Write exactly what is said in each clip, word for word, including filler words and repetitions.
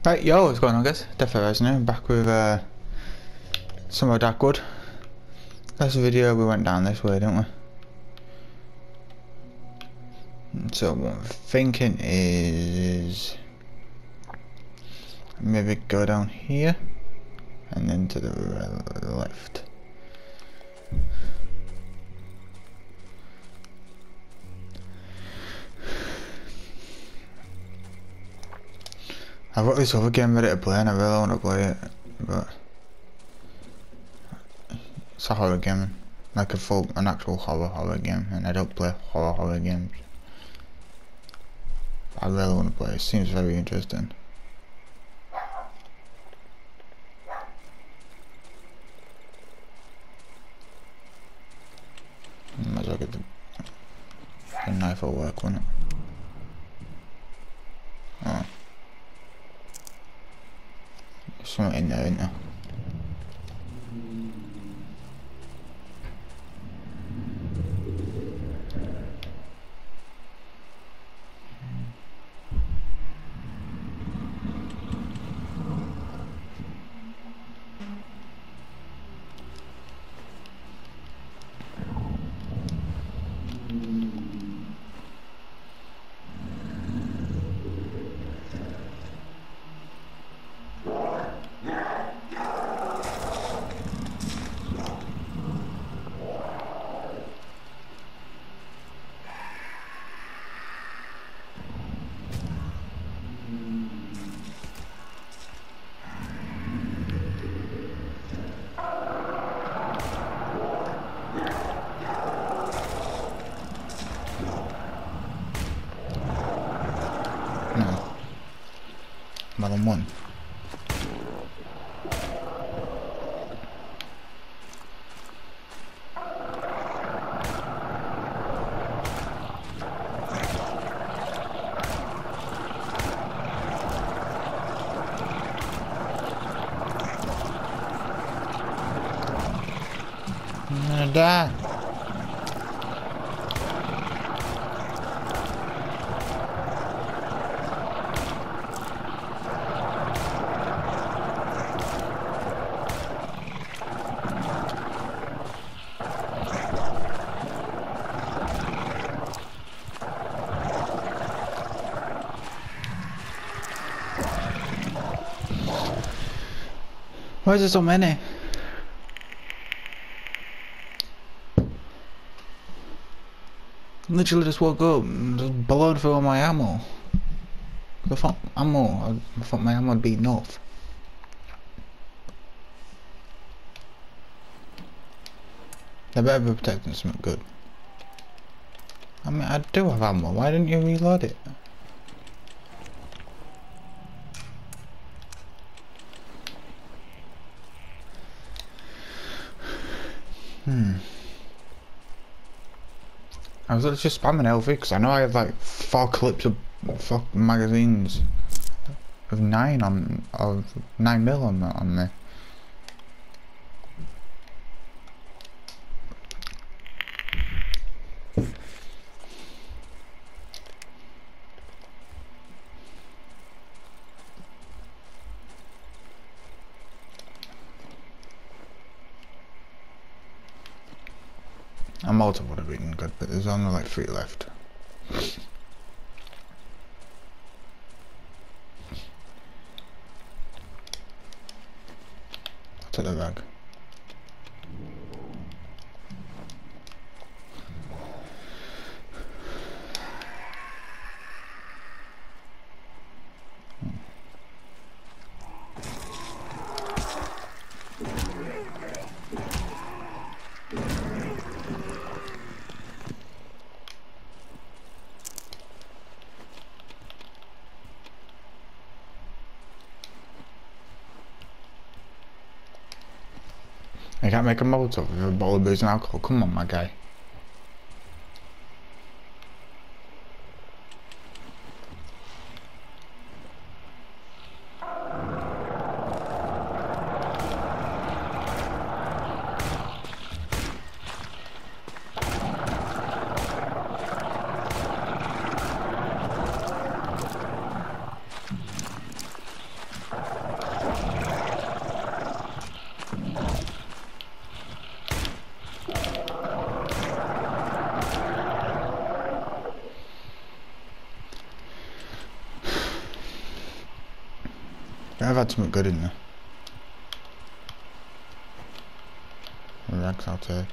Right, yo, what's going on, guys? Definitely here, back with uh, some more Darkwood. Last video we went down this way, didn't we? So what I'm thinking is maybe go down here and then to the left. I've got this other game ready to play and I really want to play it, but it's a horror game, like a full, an actual horror horror game, and I don't play horror horror games. I really want to play it, it seems very interesting. Might as well get the, the knife will work, won't it? Oh. There's something in there, isn't there? No. More than one. I'm gonna die. Why is there so many? Literally just woke up and just blown through all my ammo. I thought ammo, I thought my ammo would be enough. They better be protecting something good. I mean, I do have ammo, why didn't you reload it? Hmm. I was just spamming L V because I know I have like four clips of four magazines of nine on of nine mil on on me. A multi would have been good, but there's only like three left. I'll take the bag. I can't make a Molotov with a bottle of booze and alcohol. Come on, my guy. I've had something good in there. Rags I'll take.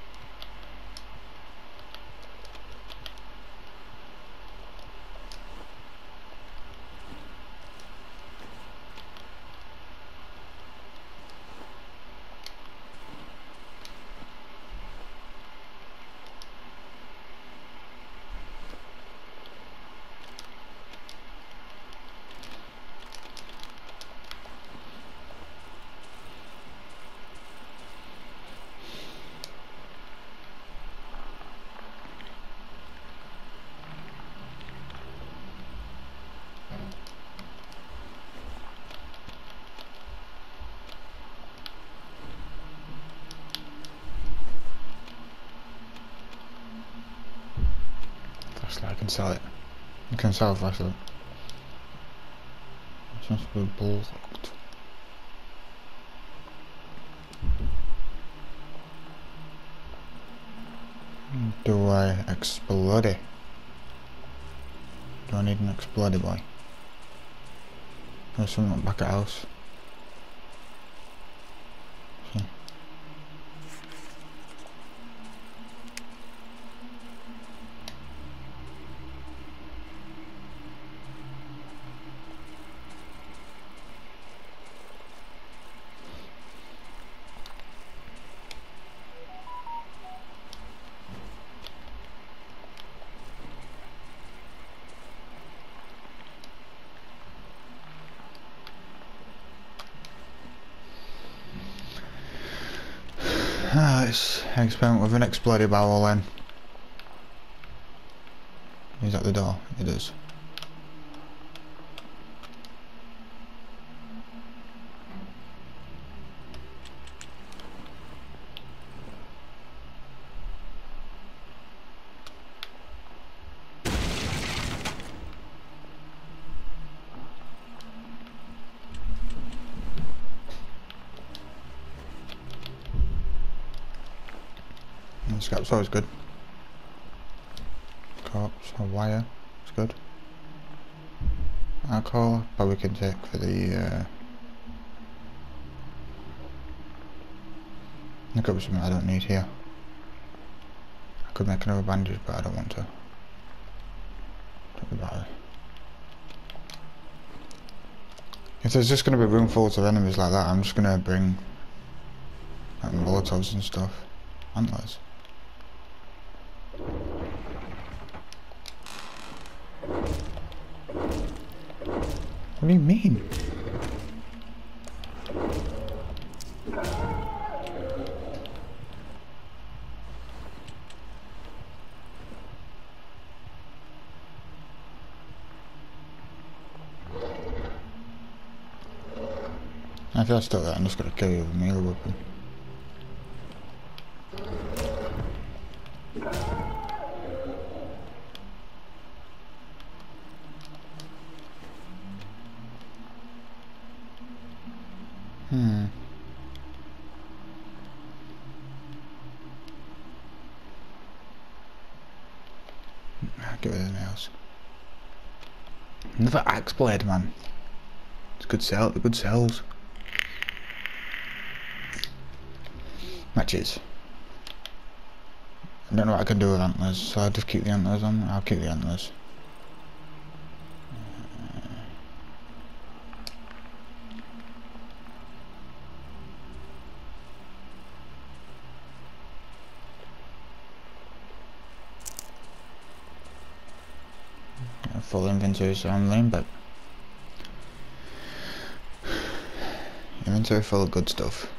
Flashlight, I can sell it. I can sell a flashlight. It's not to be blocked. Do I explode it? Do I need an explodey boy? There's someone back at house. Okay. Ah, let's experiment with an explodey barrel then. Is that the door? It is. And scap's always good. Corpse or wire, it's good. Alcohol, probably can take for the uh there could be something I don't need here. I could make another bandage, but I don't want to. Don't be bad. If there's just gonna be room full of enemies like that, I'm just gonna bring like molotovs and stuff. Antlers. What do you mean? If I stop that, I'm just gonna kill you with a melee weapon. Hmm. I'll get rid of the nails. Another axe blade, man. It's good sell. Good sells. Matches. I don't know what I can do with antlers, so I'll just keep the antlers on. I'll keep the antlers. Full inventory, so I'm lame, but inventory full of good stuff.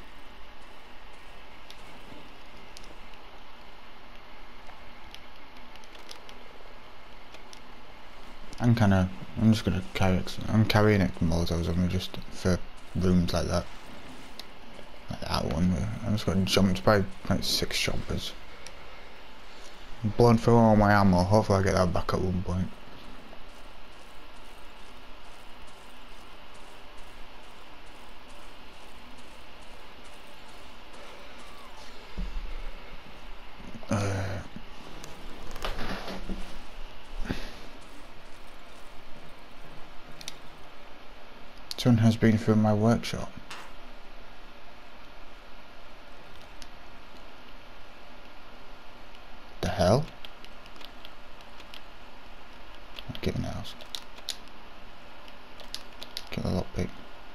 I'm kind of, I'm just gonna carry it. I'm carrying it from molotovs. I'm just for rooms like that, like that one. I'm just got jumped by like six chompers. Blown through all my ammo. Hopefully I get that back at one point. Uh, Someone has been through my workshop. The hell? Get the nails. Get the lockpick.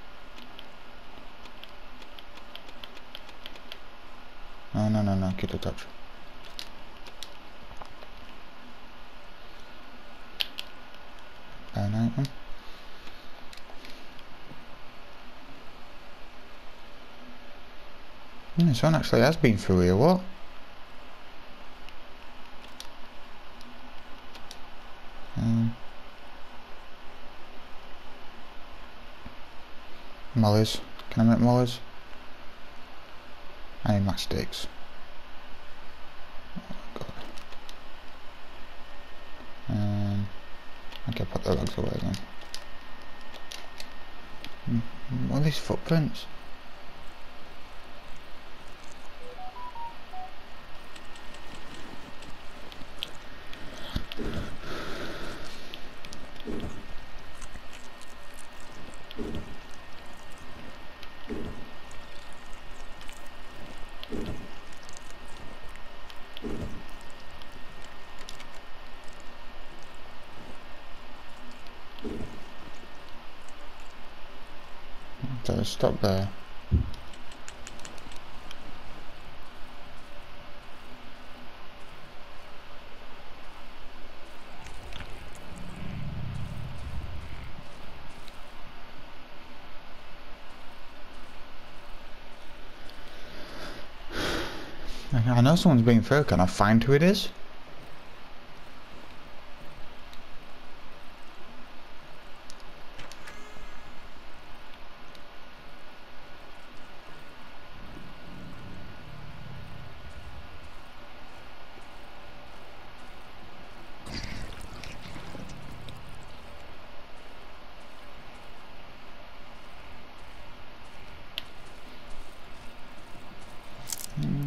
No, no, no, no, keep the touch. An item. Hmm, this one actually has been through here, what? Um, mollies. Can I make mollies? I need matchsticks. Oh god. Um, okay, put the logs away then. Hmm, what are these footprints? So stop there. I know someone's been through. Can I find who it is? Hmm.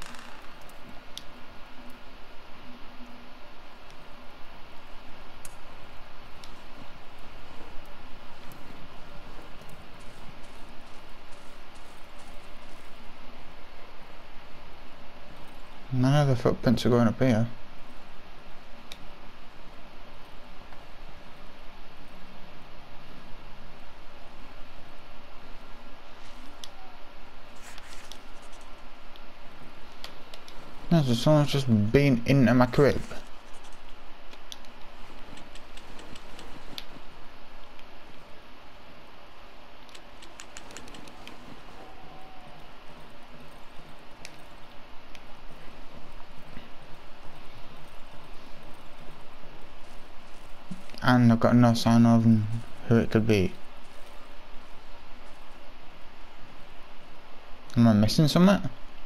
None of the footprints are going up here. No, so someone's just been into my crib. And I've got no sign of who it could be. Am I missing something?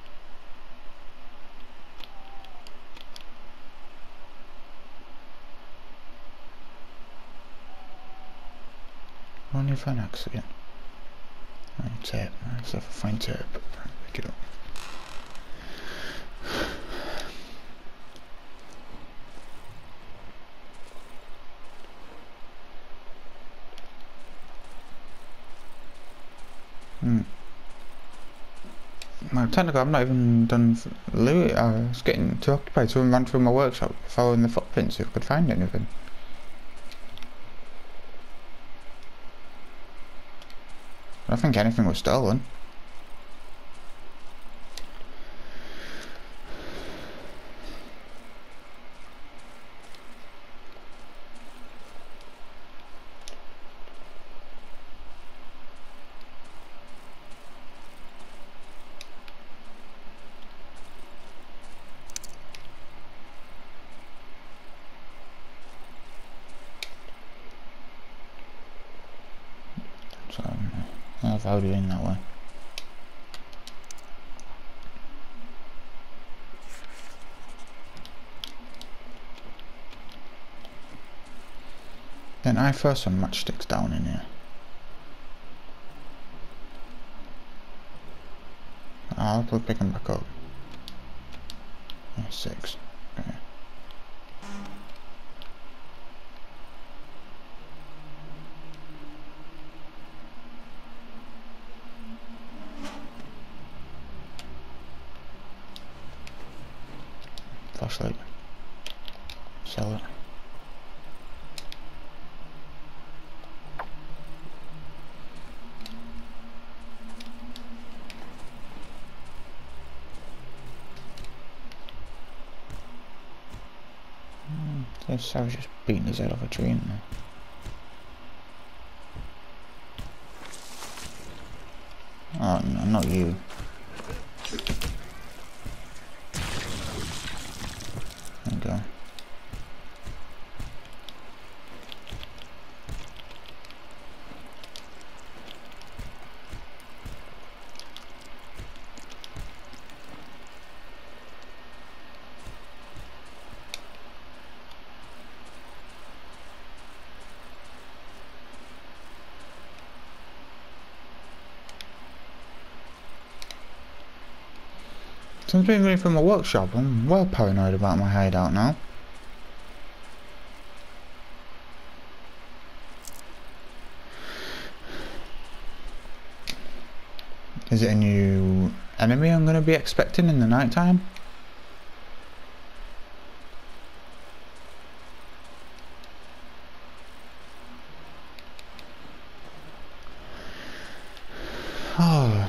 I wonder if I axe again. Oh, tape. Let's have a find tape. Pick it up. Hmm. Well, technically I've not even done loot. I was getting too occupied to run through my workshop following the footprints if I could find anything. I don't think anything was stolen. So I'll value in that way. Then I throw some matchsticks down in here. I'll pick them back up. Yeah, six. Okay. flashlight. Sell it. I was just beating his head off a tree, isn't I? Oh no, not you. There you go. Since being ready from my workshop, I'm well paranoid about my hideout now. Is it a new enemy I'm going to be expecting in the night time? Oh.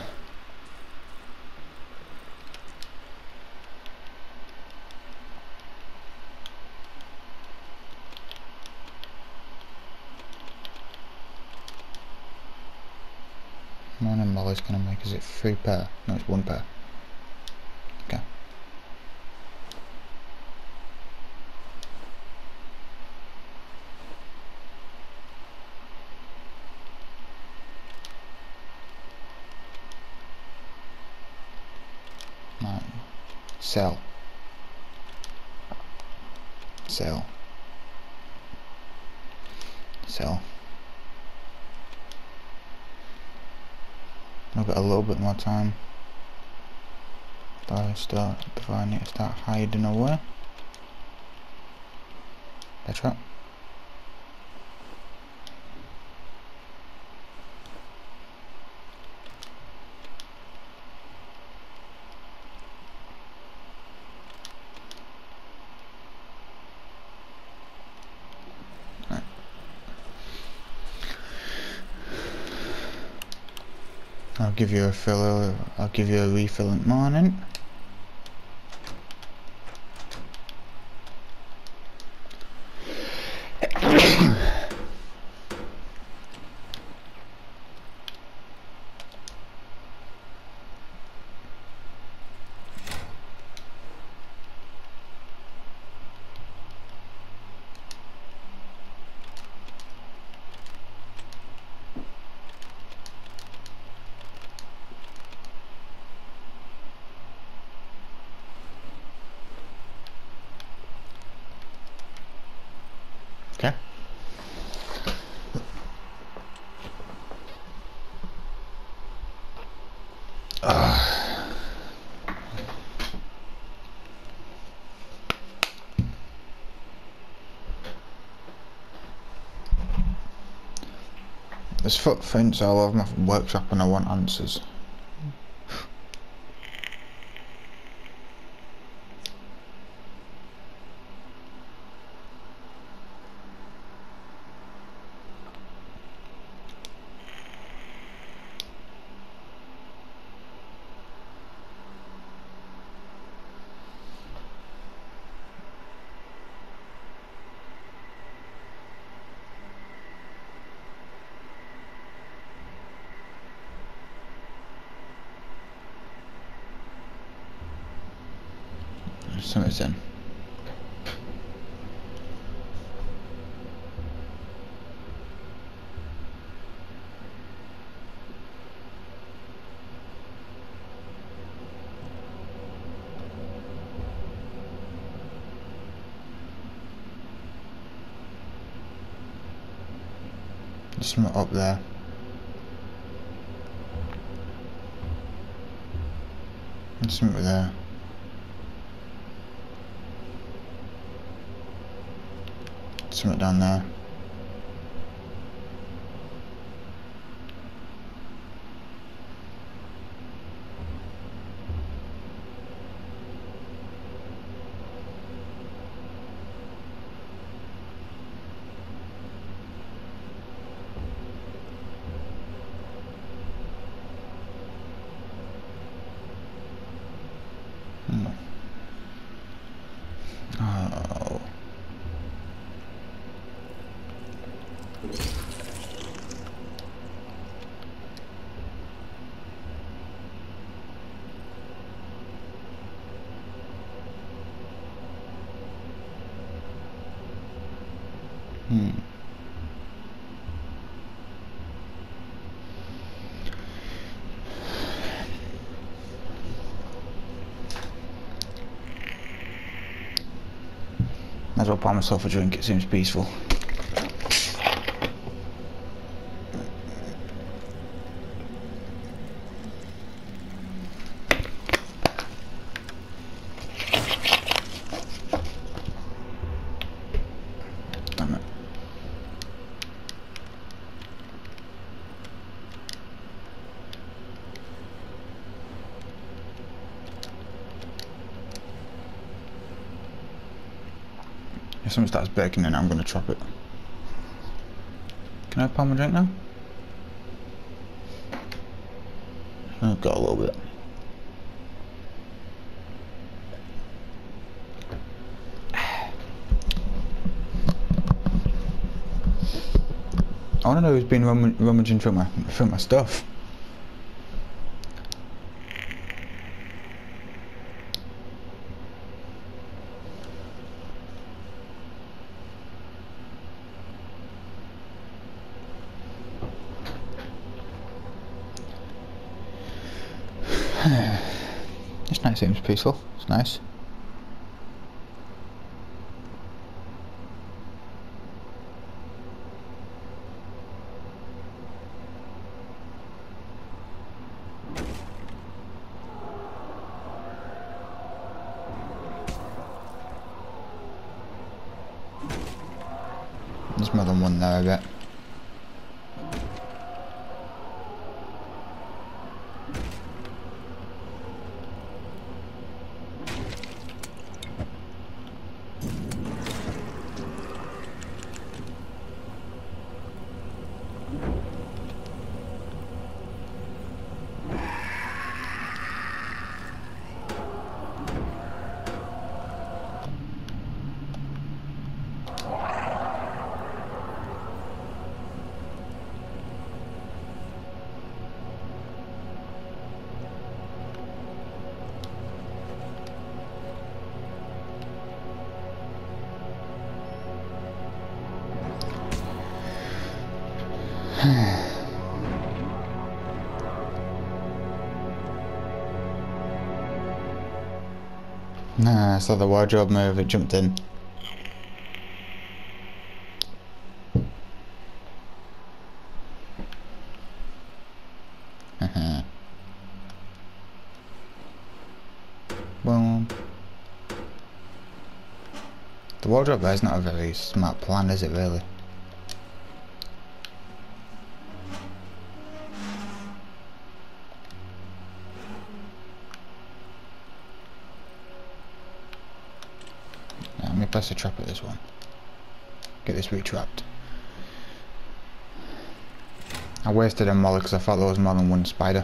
How many molly's gonna make? Is it three pair? No, it's one pair. Okay. Right. Sell. Sell. Sell. I've got a little bit more time before I start, before I need to start hiding away. That's right. I'll give you a filler, I'll give you a refill in the morning. Okay. Uh. There's footprints all over my workshop and I want answers. Something's in. There's something up there. There's something there. Something down there. as well buy myself a drink, it seems peaceful. Damn it. If something starts baking in, I'm going to chop it. Can I palm my drink now? I've got a little bit. I want to know who's been rum rummaging through my, through my stuff. This night seems peaceful. It's nice. There's more than one there, I bet. Nah, I saw the wardrobe move, it jumped in. Boom. The wardrobe there is not a very smart plan, is it really? Now, let me place a trap at this one. Get this retrapped. I wasted a molly because I thought there was more than one spider.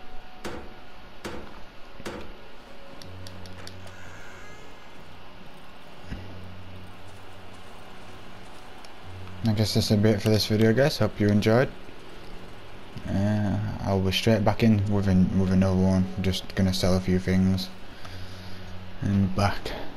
I guess that's a bit for this video, guys. Hope you enjoyed. Uh, I'll be straight back in with, an, with another one. Just gonna sell a few things and back.